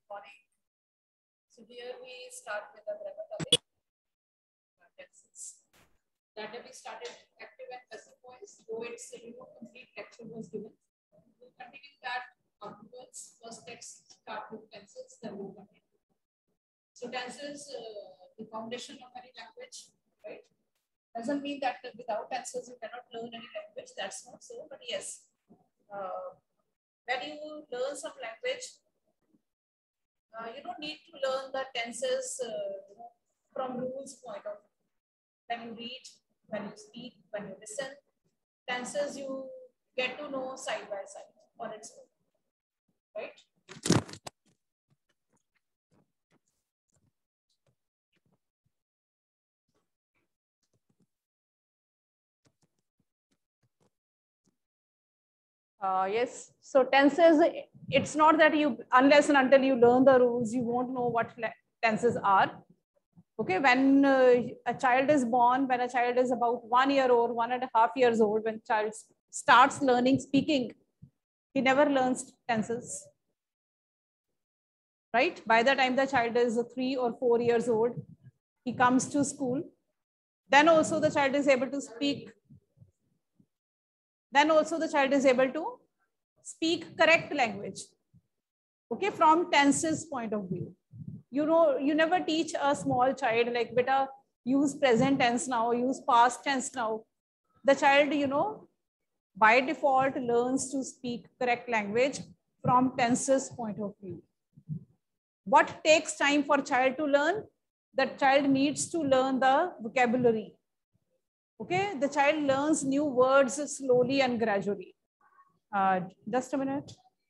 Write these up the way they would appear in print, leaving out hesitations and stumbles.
Morning. So here we start with the grammar topic. Tenses. That we started active and passive voice, though its complete lecture was given. We'll continue that afterwards. First, let's start with tenses, then we'll continue. So tenses, the foundation of any language, right? Doesn't mean that without tenses you cannot learn any language. That's not so. But yes, when you learn some language, you don't need to learn the tenses from rules point of view. When you read, when you speak, when you listen, tenses you get to know side by side on its own, right? Yes, so tenses, it's not that you, unless and until you learn the rules, you won't know what tenses are. Okay, when a child is born, when a child is about 1 year old, 1.5 years old, when child starts learning speaking, he never learns tenses, right? By the time the child is 3 or 4 years old, he comes to school. Then also the child is able to speak. Then also the child is able to speak correct language. Okay, from tenses point of view. You know, you never teach a small child like, beta, use present tense now, use past tense now. The child, you know, by default learns to speak correct language from tenses point of view. What takes time for child to learn? The child needs to learn the vocabulary. Okay, the child learns new words slowly and gradually. Just a minute.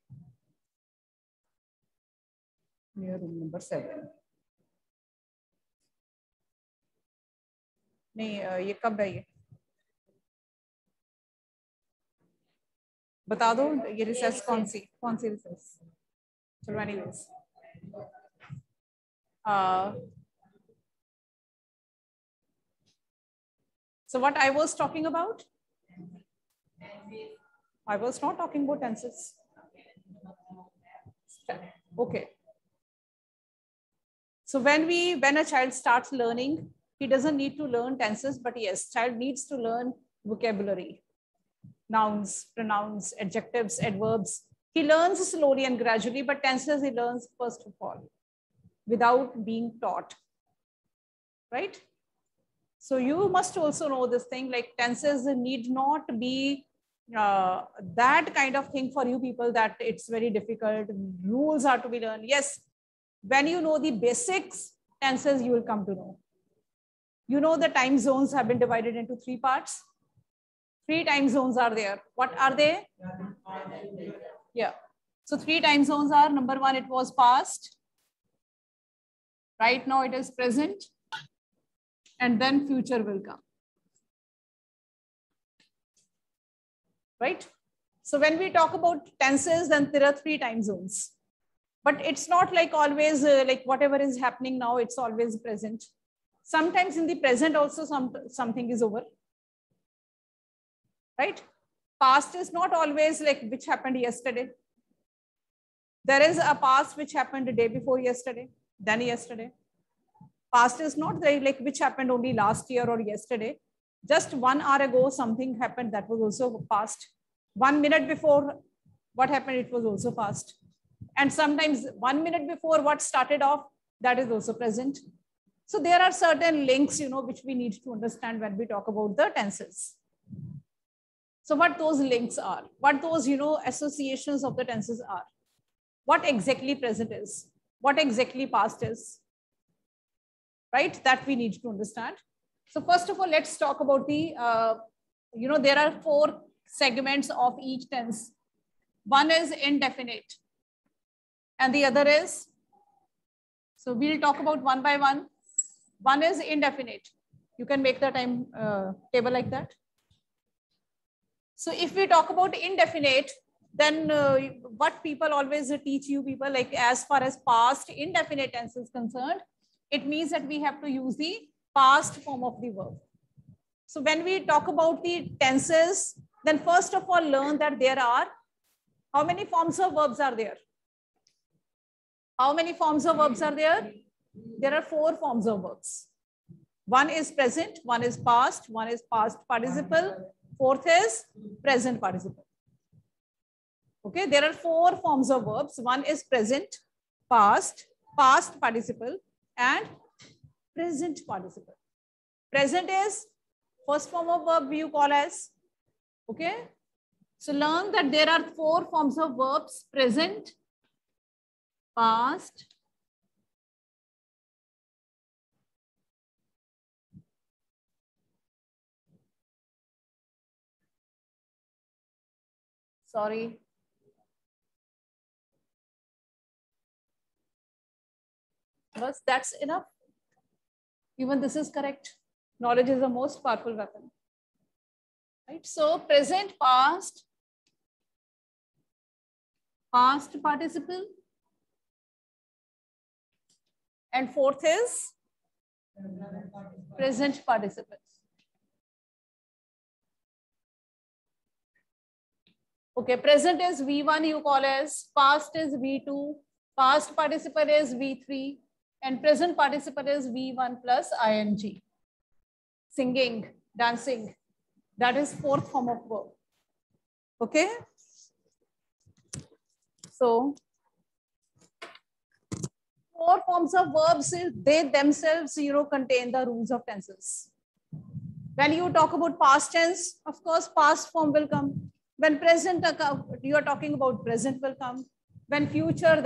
Near room number 7. नहीं, ये कब है ये? बता दो ये research कौन सी रिसर्च? चलो anyways. So what I was talking about? I was not talking about tenses. Okay. So when a child starts learning, he doesn't need to learn tenses, but yes, child needs to learn vocabulary, nouns, pronouns, adjectives, adverbs. He learns slowly and gradually, but tenses he learns first of all, without being taught, right? So you must also know this thing, like tenses need not be that kind of thing for you people that it's very difficult. Rules are to be learned. Yes, when you know the basics, tenses you will come to know. You know the time zones have been divided into 3 parts. 3 time zones are there. What are they? Yeah. So 3 time zones are, number 1, it was past. Right now it is present. And then future will come. Right? So when we talk about tenses, then there are 3 time zones. But it's not like always like whatever is happening now, it's always present. Sometimes in the present also something is over. Right? Past is not always like which happened yesterday. There is a past which happened the day before yesterday, then yesterday. Past is not like which happened only last year or yesterday. Just 1 hour ago, something happened that was also past. 1 minute before what happened, it was also past. And sometimes 1 minute before what started off, that is also present. So there are certain links, you know, which we need to understand when we talk about the tenses. So what those links are, what those, you know, associations of the tenses are, what exactly present is, what exactly past is, right? That we need to understand. So first of all, let's talk about the, you know, there are 4 segments of each tense. One is indefinite and the other is, so we'll talk about one by one. One is indefinite. You can make the time table like that. So if we talk about indefinite, then what people always teach you people, like as far as past indefinite tense is concerned, it means that we have to use the past form of the verb. So when we talk about the tenses, then first of all learn that there are, how many forms of verbs are there? How many forms of verbs are there? There are 4 forms of verbs. One is present, one is past, one is past participle, fourth is present participle. Okay, there are 4 forms of verbs. One is present, past, past participle, and present participle. Present is first form of verb you call as. Okay, so learn that there are 4 forms of verbs: present, past, sorry, but that's enough. Even this is correct. Knowledge is the most powerful weapon. Right? So present, past, past participle, and fourth is present participle. Okay, present is V1 you call as, past is V2, past participle is V3, and present participle is V1 plus ing. Singing, dancing, that is 4th form of verb. Okay. So 4 forms of verbs, they themselves contain the rules of tenses. When you talk about past tense, of course, past form will come. When present, you are talking about present will come. When future,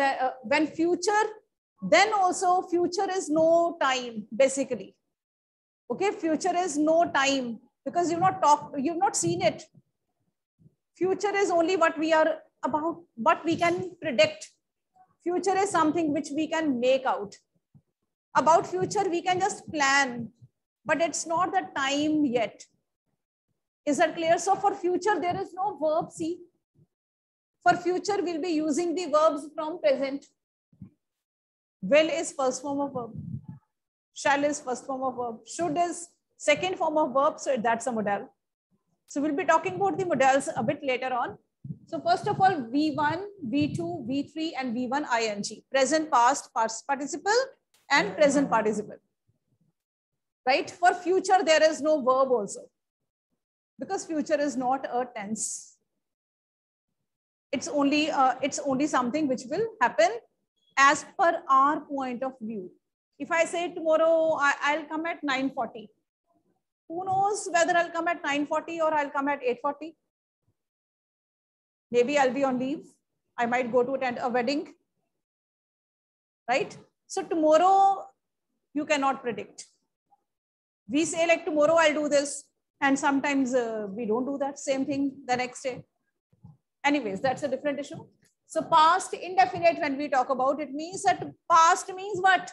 then also future is no time, basically. Okay, future is no time because you've not seen it. Future is only what we are about, what we can predict. Future is something which we can make out. About future, we can just plan, but it's not the time yet. Is that clear? So for future, there is no verb. See, for future, we'll be using the verbs from present. Will is first form of verb. Shall is first form of verb. Should is second form of verb. So that's a modal. So we'll be talking about the modals a bit later on. So first of all, V1, V2, V3, and V1 ing. Present, past, past participle, and present participle. Right? For future, there is no verb also. Because future is not a tense. It's only something which will happen as per our point of view. If I say tomorrow I'll come at 9:40, who knows whether I'll come at 9:40 or I'll come at 8:40? Maybe I'll be on leave. I might go to attend a wedding. Right? So tomorrow you cannot predict. We say like tomorrow I'll do this. And sometimes we don't do that same thing the next day. Anyways, that's a different issue. So past indefinite, when we talk about it, means that past means what?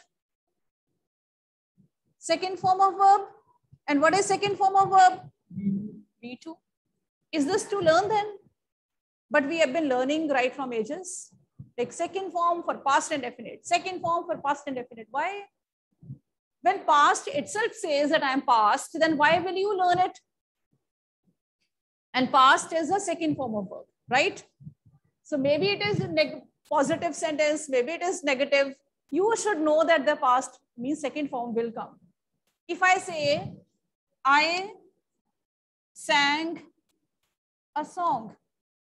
Second form of verb. And what is second form of verb? V2. Is this to learn then? But we have been learning right from ages. Like second form for past indefinite. Second form for past indefinite. Why? When past itself says that I am past, then why will you learn it? And past is a second form of verb, right? So maybe it is a positive sentence, maybe it is negative. You should know that the past means second form will come. If I say, I sang a song.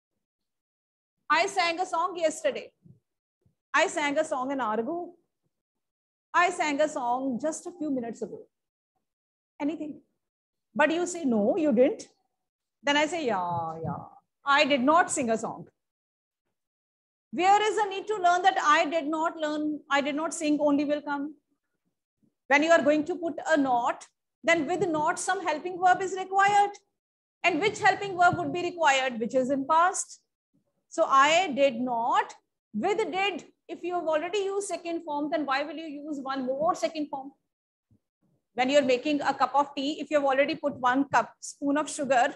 I sang a song yesterday. I sang a song an hour ago. I sang a song just a few minutes ago. Anything. But you say, no, you didn't. Then I say, yeah. I did not sing a song. Where is the need to learn that I did not sing only will come? When you are going to put a not, then with not some helping verb is required. And which helping verb would be required? Which is in past. So I did not with did. If you have already used second form, then why will you use one more second form? When you're making a cup of tea, if you have already put 1 spoon of sugar,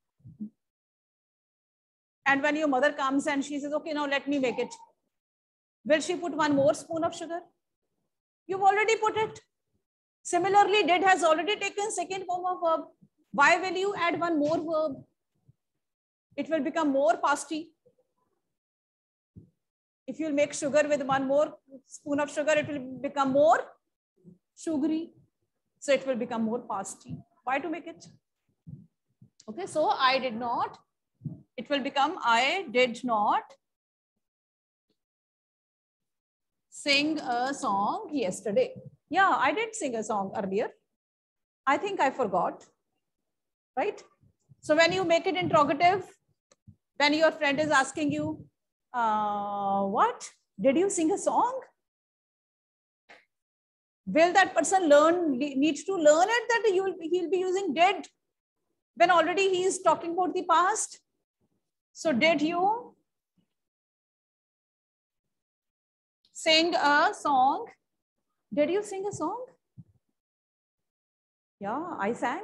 and when your mother comes and she says, okay, now let me make it. Will she put 1 more spoon of sugar? You've already put it. Similarly, did has already taken second form of verb. Why will you add 1 more verb? It will become more pasty. If you make sugar with 1 more spoon of sugar, it will become more sugary. So it will become more past tense. Why to make it? Okay, so I did not. It will become I did not sing a song yesterday. Yeah, I did sing a song earlier. I think I forgot, right? So when you make it interrogative, when your friend is asking you, what? Did you sing a song? Will that person needs to learn it that he'll be using did when already he is talking about the past? So did you sing a song? Did you sing a song? Yeah, I sang.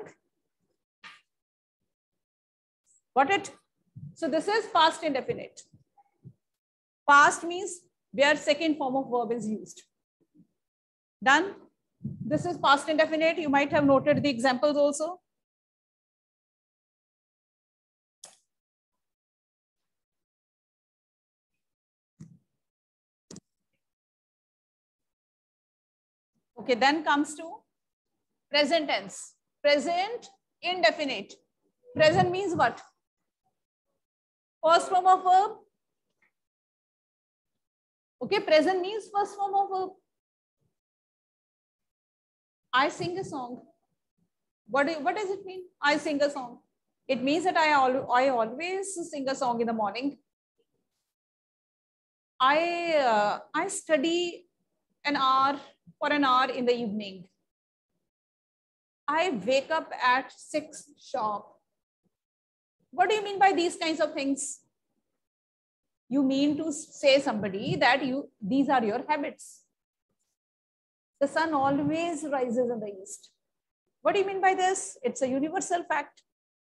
Got it? So this is past indefinite. Past means where second form of verb is used. Done? This is past indefinite. You might have noted the examples also. Okay, then comes to present tense. Present indefinite. Present means what? First form of verb. Okay, present means first form of verb. I sing a song. What does it mean? I sing a song. It means that I always sing a song in the morning. I study for an hour in the evening. I wake up at 6 sharp. What do you mean by these kinds of things? You mean to say somebody that these are your habits. The sun always rises in the east. What do you mean by this? It's a universal fact.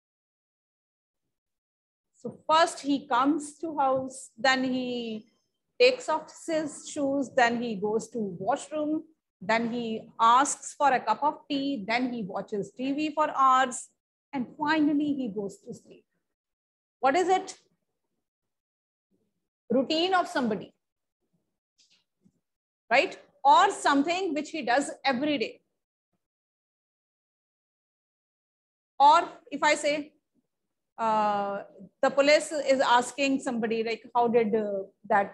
So first he comes to house, then he takes off his shoes, then he goes to washroom, then he asks for a cup of tea, then he watches TV for hours, and finally he goes to sleep. What is it? Routine of somebody, right? Or something which he does every day. Or if I say, the police is asking somebody like, how did that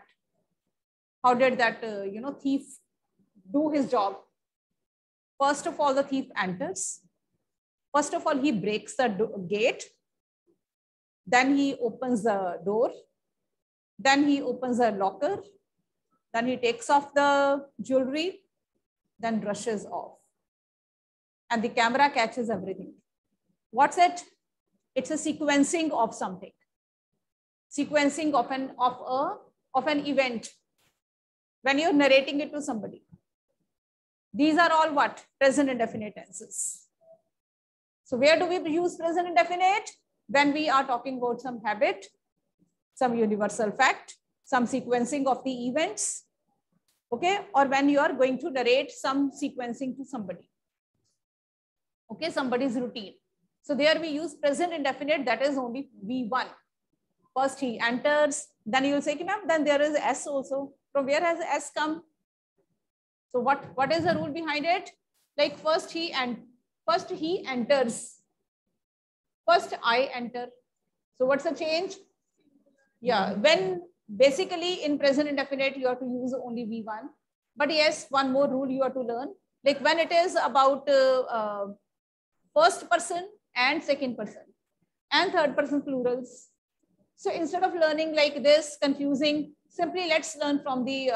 thief do his job? First of all, the thief enters. First of all, he breaks the gate. Then he opens the door. Then he opens a locker. Then he takes off the jewelry, then rushes off. And the camera catches everything. What's it? It's a sequencing of something. Sequencing of an event. When you're narrating it to somebody. These are all what? Present indefinite tenses. So where do we use present indefinite? When we are talking about some habit, some universal fact, some sequencing of the events, okay? Or when you are going to narrate some sequencing to somebody, okay? Somebody's routine. So there we use present indefinite, that is only V1. First he enters, then you will say, ma'am, then there is S also. From where has S come? So what is the rule behind it? Like first he enters. First I enter. So what's the change? Yeah, when basically in present indefinite, you have to use only V1. But yes, one more rule you have to learn. Like when it is about first person and second person and third person plurals. So instead of learning like this, confusing, simply let's learn from the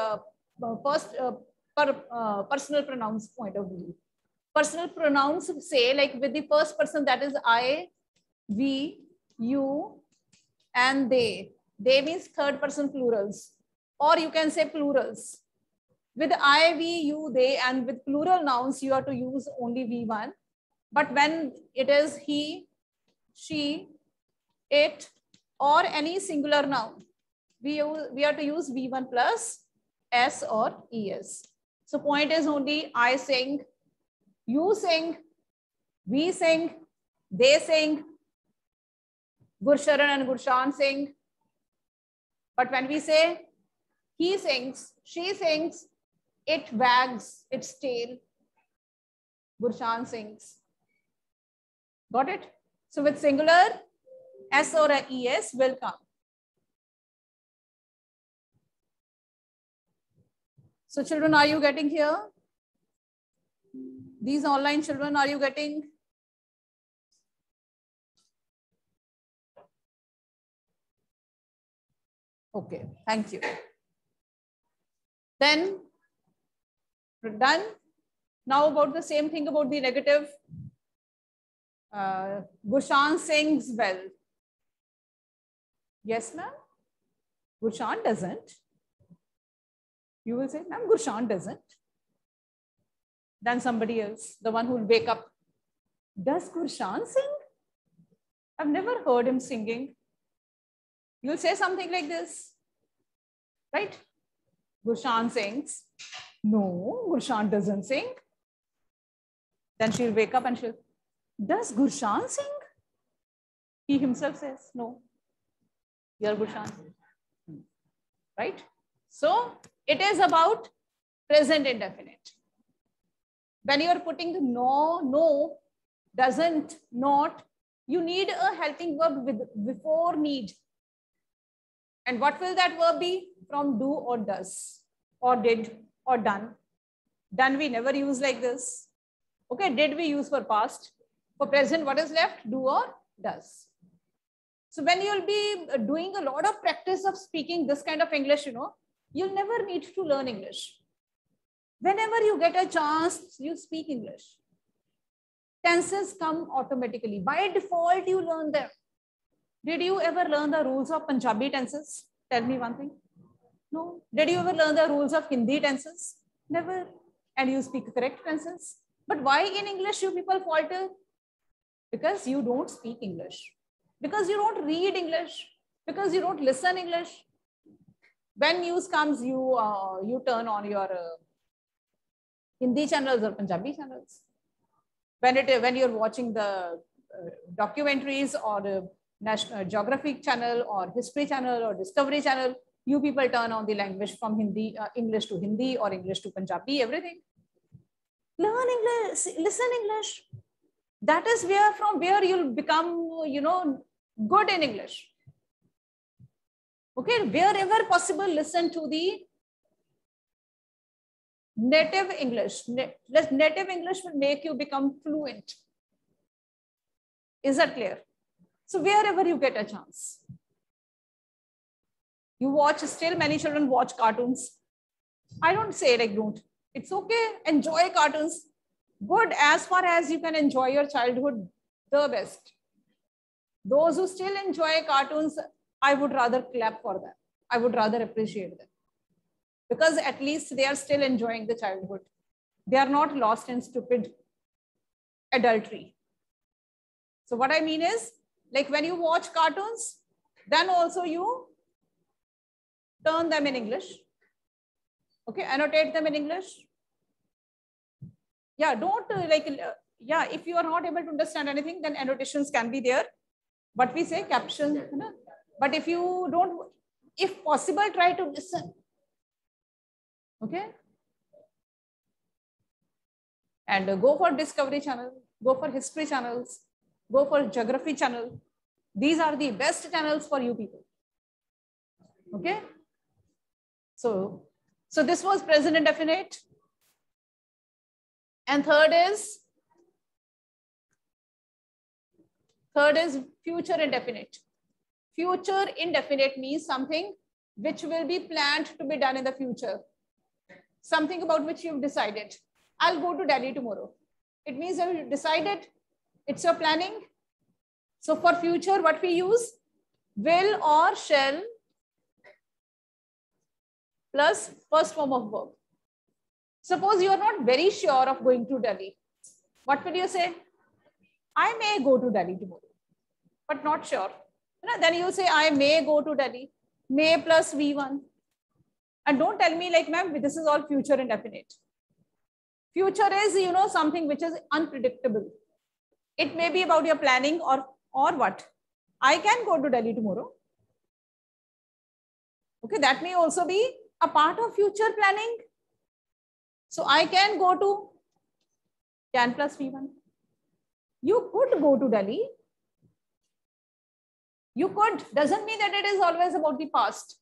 personal pronouns point of view. Personal pronouns say like with the first person, that is I, we, you, and they. They means third person plurals, or you can say plurals. With I, we, you, they, and with plural nouns, you have to use only V1. But when it is he, she, it, or any singular noun, we have to use V1 plus S or ES. So point is only I sing, you sing, we sing, they sing, Gursharan and Gurshan sing. But when we say He sings, she sings, it wags its tail. Gurshan sings. Got it? So with singular, S or a ES will come. So children, are you getting here? These online children, are you getting? Okay, thank you. Then, done. Now about the same thing about the negative. Gurshan sings well. Yes, ma'am? Gurshan doesn't. You will say, ma'am, Gurshan doesn't. Then somebody else, the one who will wake up. Does Gurshan sing? I've never heard him singing. You'll say something like this, right? Gurshan sings. No, Gurshan doesn't sing. Then she'll wake up and she'll, does Gurshan sing? He himself says, no, you're Gurshan. Right? So it is about present indefinite. When you're putting the no, doesn't, not, you need a helping verb with before need. And what will that verb be? From do or does, or did, or done. Done we never use like this. Okay, did we use for past. For present, what is left? Do or does. So when you'll be doing a lot of practice of speaking this kind of English, you'll never need to learn English. Whenever you get a chance, you speak English. Tenses come automatically. By default, you learn them. Did you ever learn the rules of Punjabi tenses? Tell me one thing. No. Did you ever learn the rules of Hindi tenses? Never. And you speak correct tenses. But why in English you people falter? Because you don't speak English. Because you don't read English. Because you don't listen English. When news comes, you turn on your Hindi channels or Punjabi channels. When you're watching the documentaries or National Geographic channel or History channel or Discovery channel, you people turn on the language from Hindi, English to Hindi or English to Punjabi, everything. Learn English, listen English. That is from where you'll become, good in English. Okay, wherever possible, listen to the native English. Native English will make you become fluent. Is that clear? So wherever you get a chance. You watch, still many children watch cartoons. I don't say like don't. It's okay, enjoy cartoons. Good, as far as you can enjoy your childhood, the best. Those who still enjoy cartoons, I would rather clap for them. I would rather appreciate them. Because at least they are still enjoying the childhood. They are not lost in stupid adultery. So what I mean is, like when you watch cartoons, then also you turn them in English. Okay, annotate them in English. Yeah, don't if you are not able to understand anything, then annotations can be there. But we say captions. But if you don't, if possible, try to listen. Okay. And go for Discovery channel, go for History channels, go for Geography channel. These are the best channels for you people. Okay. So this was present indefinite. And third is future indefinite. Future indefinite means something which will be planned to be done in the future. Something about which you've decided. I'll go to Delhi tomorrow. It means you've decided, it's your planning. So for future, what we use? Will or shall plus first form of verb. Suppose you are not very sure of going to Delhi. What will you say? I may go to Delhi tomorrow, but not sure. Then you say, I may go to Delhi. May plus V1. And don't tell me like, ma'am, this is all future indefinite. Future is, something which is unpredictable. It may be about your planning or what. I can go to Delhi tomorrow. Okay, that may also be a part of future planning. So I can go to can plus V1. You could go to Delhi. You could, doesn't mean that it is always about the past.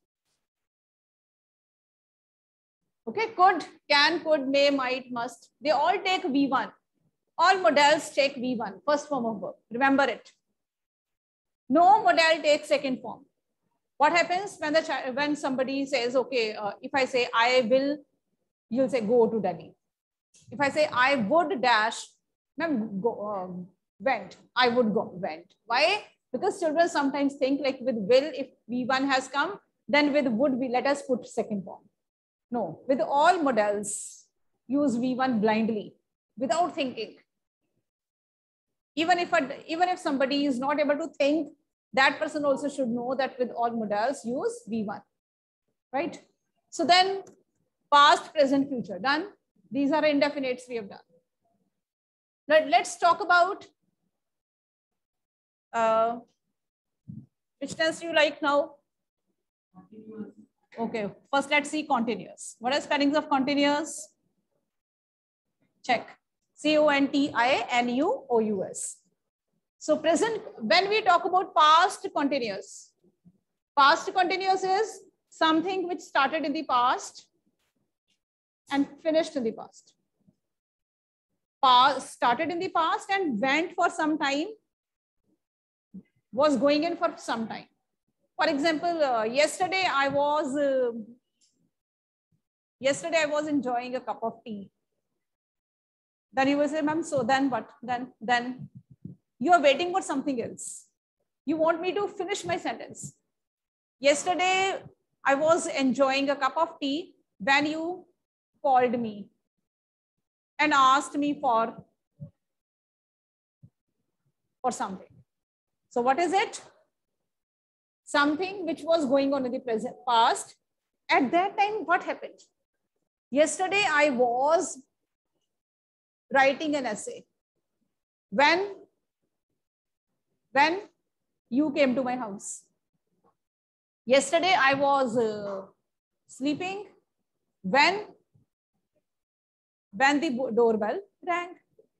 Okay, could, can, could, may, might, must. They all take V1. All models take V1, first form of verb. Remember it. No model takes second form. What happens when somebody says, okay, if I say I will, you'll say go to Delhi. If I say I would dash, went, I would go, went. Why? Because children sometimes think like with will, if V1 has come, then with would we let us put second form. No, with all models, use V1 blindly without thinking. Even if somebody is not able to think, that person also should know that with all models, use V1, right? So then past, present, future, done. These are indefinites we have done. Let's talk about which tense do you like now? Continuous. Okay, first let's see continuous. What are spellings of continuous? Check. C-O-N-T-I-N-U-O-U-S. So present, when we talk about past continuous is something which started in the past and finished in the past. Started in the past and went for some time, was going in for some time. For example, yesterday I was enjoying a cup of tea. Then you will say, ma'am, so then what? Then you are waiting for something else. You want me to finish my sentence. Yesterday I was enjoying a cup of tea when you called me and asked me for something. So what is it? Something which was going on in the present past. At that time, what happened? Yesterday, I was writing an essay. When you came to my house. Yesterday, I was sleeping. When the doorbell rang.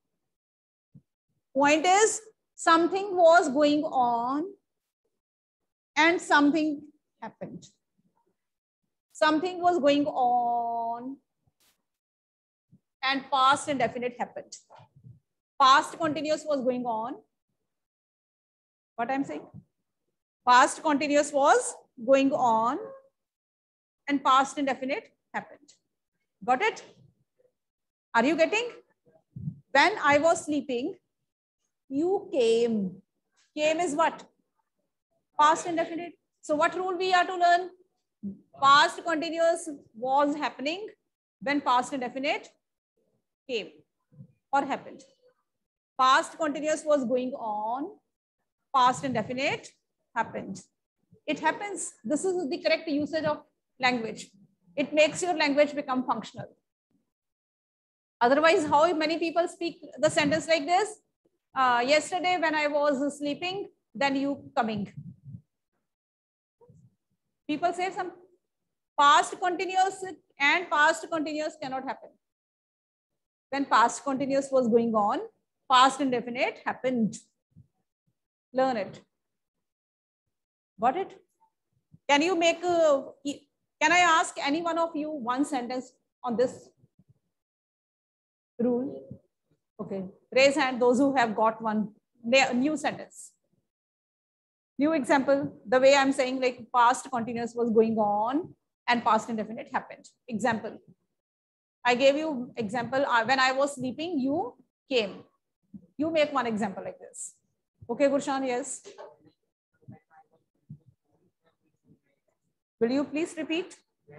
Point is, something was going on and something happened. Something was going on and past indefinite happened. Past continuous was going on. What I'm saying? Past continuous was going on and past indefinite happened. Got it? Are you getting? When I was sleeping, you came. Came is what? Past indefinite. So what rule we are to learn? Past continuous was happening when past indefinite came or happened. Past continuous was going on. Past indefinite happened. It happens. This is the correct usage of language. It makes your language become functional. Otherwise, how many people speak the sentence like this? Yesterday when I was sleeping, then you coming. People say some past continuous and past continuous cannot happen. When past continuous was going on, past indefinite happened. Learn it. Got it? Can you make can I ask any one of you one sentence on this rule? Okay, raise hand those who have got one new sentence. New example, the way I'm saying like past continuous was going on and past indefinite happened. Example. I gave you example, when I was sleeping, you came. You make one example like this. Okay, Gurshan, yes. Will you please repeat?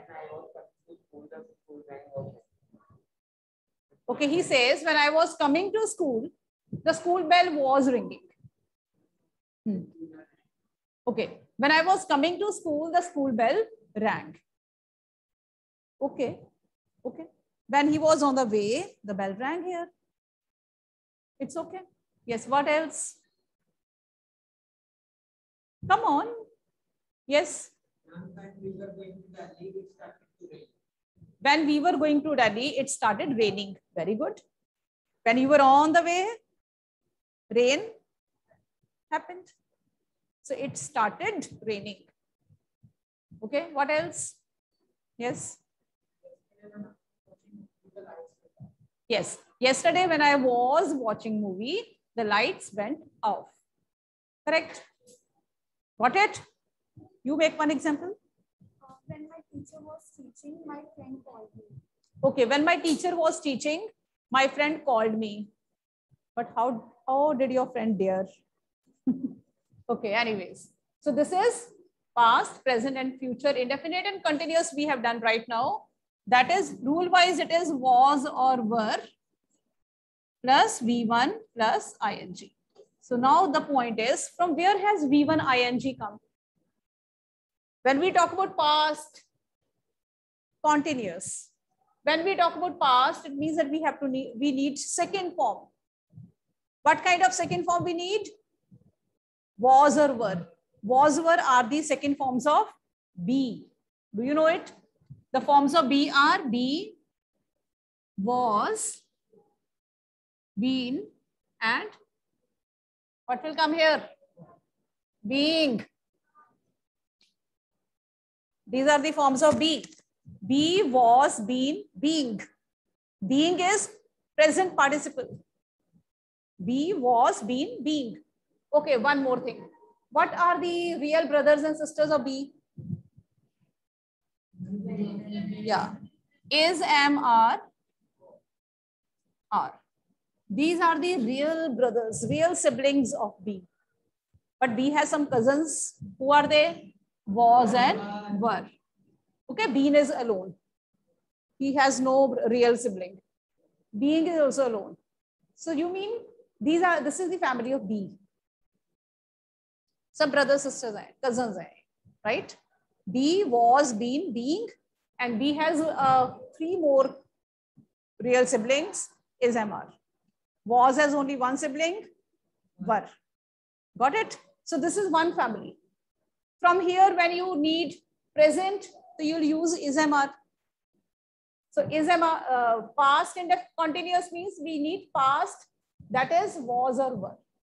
Okay, he says, when I was coming to school, the school bell was ringing. Okay, when I was coming to school, the school bell rang. Okay, okay. When he was on the way, the bell rang here. It's okay. Yes, what else? Come on. Yes. When we were going to Delhi, it started raining. Very good. When you were on the way, rain happened. So it started raining. Okay, what else? Yes. Yes. Yesterday when I was watching movie, the lights went off. Correct? Got it? You make one example. When my teacher was teaching, my friend called me. Okay, when my teacher was teaching, my friend called me. But how did your friend dare? Okay, anyways. So this is past, present, and future. Indefinite and continuous we have done right now. That is, rule-wise, it is was or were plus V1 plus ing. So now the point is, from where has V1 ing come? When we talk about past, continuous. When we talk about past, it means that we need second form. What kind of second form we need? Was or were. Was, were are the second forms of be. Do you know it? The forms of be are be, was, been, and what will come here? Being. These are the forms of be. Be, was, been, being. Being is present participle. Be, was, been, being. Okay, one more thing. What are the real brothers and sisters of be? Yeah. Is, am, are. These are the real brothers, real siblings of be. But be has some cousins. Who are they? Was and were. Okay, being is alone. He has no real sibling. Being is also alone. So you mean this is the family of be. Some brothers, sisters, cousins, right? Be, was, been, being, and B has 3 more real siblings, is MR. Was has only 1 sibling, were. Got it? So this is one family. From here, when you need present, so you'll use is MR. So is MR, past and continuous means we need past, that is was or were.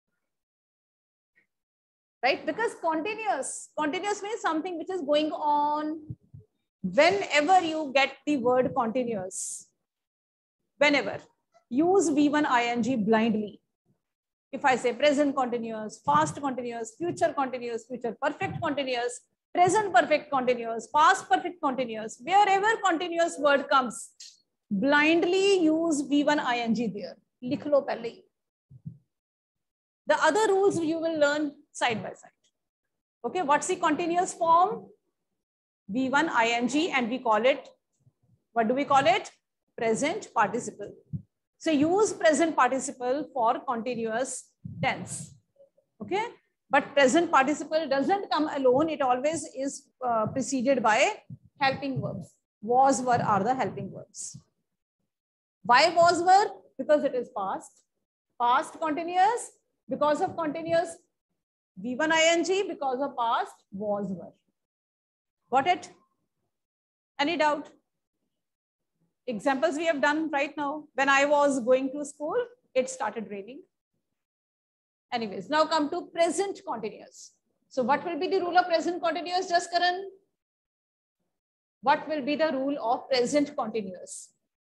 Right? Because continuous means something which is going on whenever you get the word continuous. Whenever. Use V1 ing blindly. If I say present continuous, past continuous, future perfect continuous, present perfect continuous, past perfect continuous, wherever continuous word comes, blindly use V1 ing there. Likh lo pehle hi. The other rules you will learn side by side. Okay, what's the continuous form? V1 ing, and we call it, what do we call it? Present participle. So use present participle for continuous tense. Okay, but present participle doesn't come alone. It always is preceded by helping verbs. Was, were are the helping verbs. Why was, were? Because it is past. Past continuous. Because of continuous, V1 ing, because of past, was, were. Got it? Any doubt? Examples we have done right now. When I was going to school, it started raining. Anyways, now come to present continuous. So what will be the rule of present continuous, Jaskaran? What will be the rule of present continuous?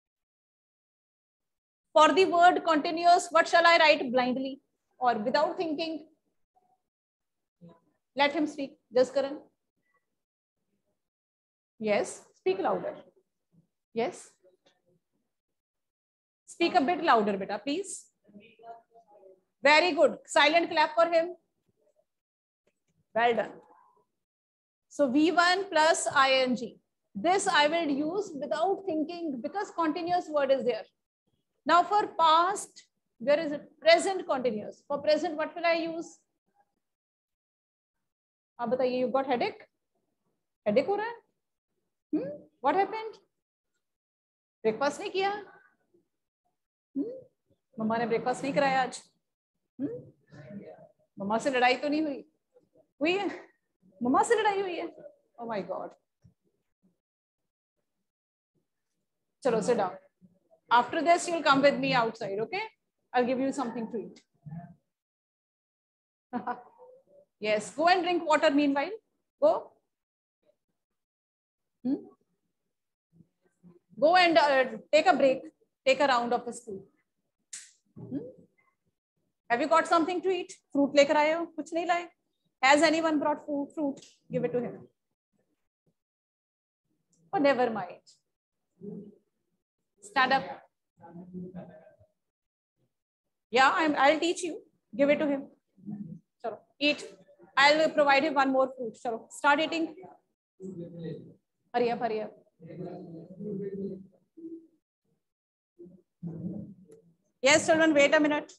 For the word continuous, what shall I write blindly or without thinking? Let him speak. Jaskaran. Yes, speak louder. Yes. Speak a bit louder, beta, please. Very good. Silent clap for him. Well done. So V1 plus ing. This I will use without thinking because continuous word is there. Now for past, where is it? Present continuous. For present, what will I use? आप बताइए, you've got headache? Headache हो रहा है? What happened? Breakfast नहीं किया? मम्मा ने breakfast नहीं कराया आज? मम्मा से लड़ाई तो नहीं हुई? हुई है? मम्मा से लड़ाई हुई है? Oh my God. Chalo, sit down. After this, you'll come with me outside, okay? I'll give you something to eat. Yes, go and drink water meanwhile. Go. Go and take a break. Take a round of the school. Have you got something to eat? Fruit lekar aaye ho? Kuch nahi laye? Has anyone brought fruit? Give it to him. Oh, never mind. Stand up. Yeah, I'll teach you. Give it to him. Chalo, eat. I'll provide him one more fruit. Chalo, start eating. Hurry up, hurry up. Yes, children, wait a minute.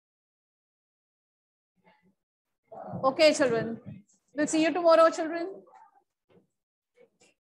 Okay, children. We'll see you tomorrow, children.